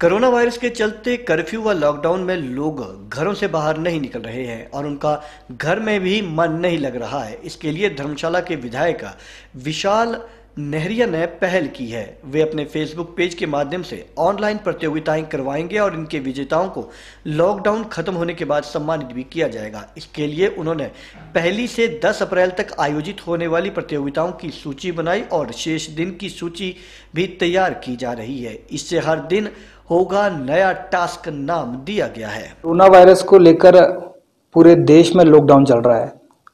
Corona virus के चलते curfew व लॉकडाउन में लोग घरों से बाहर नहीं निकल रहे हैं और उनका घर में भी मन नहीं लग रहा है। इसके लिए धर्मशाला के विधायक विशाल नेहरिया ने पहल की है। वे अपने फेसबुक पेज के माध्यम से ऑनलाइन प्रतियोगिताएं करवाएंगे और इनके विजेताओं को लॉकडाउन खत्म होने के बाद सम्मानित भी किया जाएगा। इसके लिए उन्होंने 1 से 10 अप्रैल तक आयोजित होने वाली प्रतियोगिताओं की सूची बनाई और शेष दिन की सूची भी तैयार की जा रही है। इससे हर दिन होगा नया टास्क नाम दिया गया है। कोरोना वायरस को लेकर पूरे देश में लॉकडाउन चल रहा है।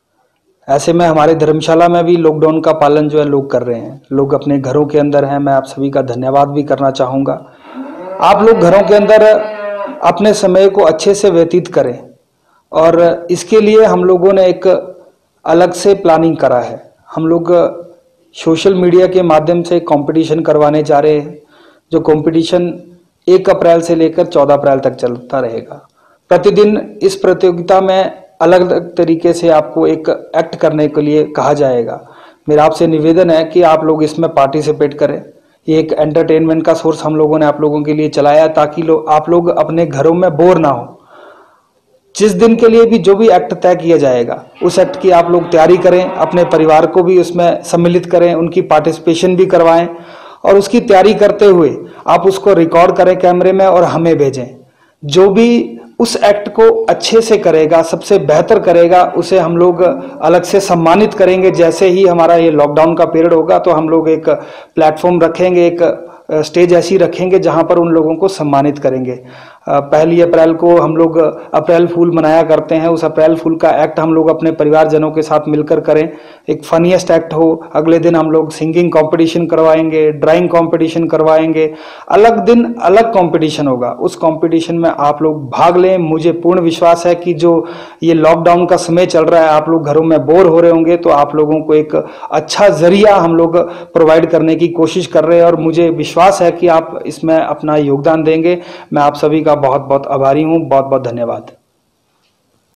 ऐसे में हमारे धर्मशाला में भी लॉकडाउन का पालन जो है लोग कर रहे हैं। लोग अपने घरों के अंदर हैं। मैं आप सभी का धन्यवाद भी करना चाहूँगा। आप लोग घरों के अंदर अपने समय को अच्छे से व्यतीत करें और इसके लिए हम लोगों ने एक अलग से प्लानिंग करा है। हम लोग सोशल मीडिया के माध्यम से कंपटीशन करवाने जा रहे हैं, जो कंपटीशन 1 अप्रैल से लेकर 14 अप्रैल तक चलता रहेगा। प्रतिदिन इस प्रतियोगिता में अलग अलग तरीके से आपको एक एक्ट करने के लिए कहा जाएगा। मेरा आपसे निवेदन है कि आप लोग इसमें पार्टिसिपेट करें। ये एक एंटरटेनमेंट का सोर्स हम लोगों ने आप लोगों के लिए चलाया ताकि आप लोग अपने घरों में बोर ना हो। जिस दिन के लिए भी जो भी एक्ट तय किया जाएगा उस एक्ट की आप लोग तैयारी करें, अपने परिवार को भी उसमें सम्मिलित करें, उनकी पार्टिसिपेशन भी करवाएं और उसकी तैयारी करते हुए आप उसको रिकॉर्ड करें कैमरे में और हमें भेजें। जो भी उस एक्ट को अच्छे से करेगा, सबसे बेहतर करेगा, उसे हम लोग अलग से सम्मानित करेंगे। जैसे ही हमारा ये लॉकडाउन का पीरियड होगा तो हम लोग एक प्लेटफॉर्म रखेंगे, एक स्टेज ऐसी रखेंगे जहां पर उन लोगों को सम्मानित करेंगे। 1 अप्रैल को हम लोग अप्रैल फूल मनाया करते हैं। उस अप्रैल फूल का एक्ट हम लोग अपने परिवारजनों के साथ मिलकर करें, एक फनीएस्ट एक्ट हो। अगले दिन हम लोग सिंगिंग कंपटीशन करवाएंगे, ड्राइंग कंपटीशन करवाएंगे। अलग दिन अलग कंपटीशन होगा। उस कंपटीशन में आप लोग भाग लें। मुझे पूर्ण विश्वास है कि जो ये लॉकडाउन का समय चल रहा है, आप लोग घरों में बोर हो रहे होंगे, तो आप लोगों को एक अच्छा जरिया हम लोग प्रोवाइड करने की कोशिश कर रहे हैं और मुझे विश्वास है कि आप इसमें अपना योगदान देंगे। मैं आप सभी का बहुत बहुत आभारी हूँ। बहुत बहुत धन्यवाद।